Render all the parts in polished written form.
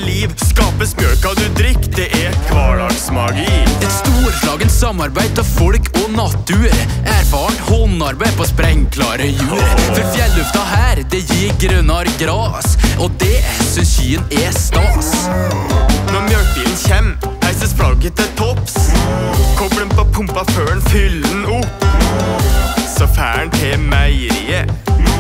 liv. Skapes mjølka du drikk, det hverdagsmagi. Et storslagen samarbeid av folk og natur. Erfaren håndarbeid på sprengklare jord. For fjellufta her, det gir grønnere gras, og det synes skyen stas. Når mjølkbilen kjem, heises flagget til topps. Koblen på pumpa før den fyller den opp. Så fær den til meieriet.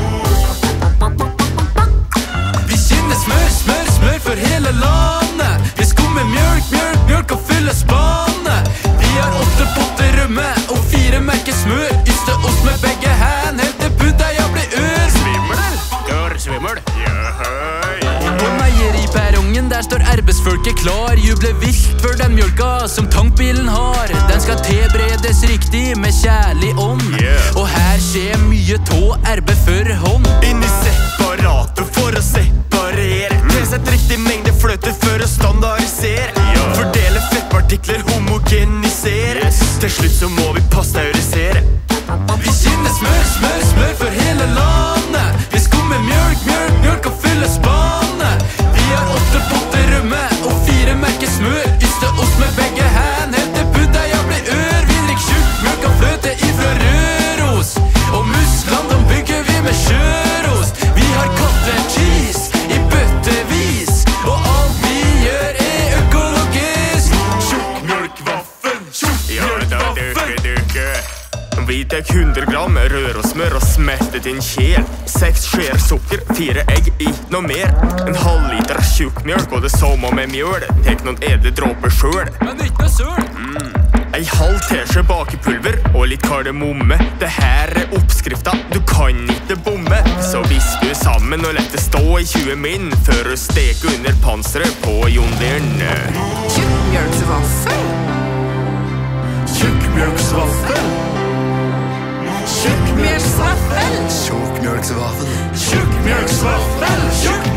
Vi kjenner smør, smør, smør for hele landet. Vi skummer mjølk, mjølk, mjølk og fyller spannet. Vi har 8 potter rømme og 4 merker smør. Yste ost med begge hand, helt til puddeia blir ør. Svimmel, dørsvimmel. På meieriperrongen der står arbeidsfolket klar. Jubler vilt for den mjølka som tankbilen har. Den skal tilberedes riktig med kjærlig ånd. Og her skjer mye tå arbeid for hånd. Inn i separator for å separere. Tilsett riktig mengde fløte for å standardisere. Fordele fettpartikler, homogenisere. Til slutt så må vi pasteurisere. Vi kjenner smør, smør, smør for hele landet. Vi skummer mjølk, mjølk, mjølk og fyller spannet. Vi har 8 potter rømme og 4 merker smør. Yste ost med begge hand, helt til puddeia blir ør. Vi drikker tjukk mjølk og fløte ifra Røros. Og musklene de bygger vi med sjørost. Vi har cottage cheese i bøttevis, og alt vi gjør økologisk. Tjukk mjølkvaffel, tjukk mjølkvaffel. Vi tek 100 gram rørosmør og smeltet inn kjel. 6 skjeer sukker, 4 egg, ikke noe mer. En halv liter tjukk mjølk og det samme med mjøl. Tek noen edle dråper sjøl. Men ikke med søl. Ei halv teskje bakepulver og litt kardemomme. Det her oppskrifta, du kan ikke bomme. Så visper du sammen og lett det stå i 20 min før du steker under panseret på jonderen. Tjukkmjølksvaffel. Tjukkmjølksvaffel. Tjukkmjølksvaffel. Tjukkmjølksvaffel. Tjukkmjølksvaffel.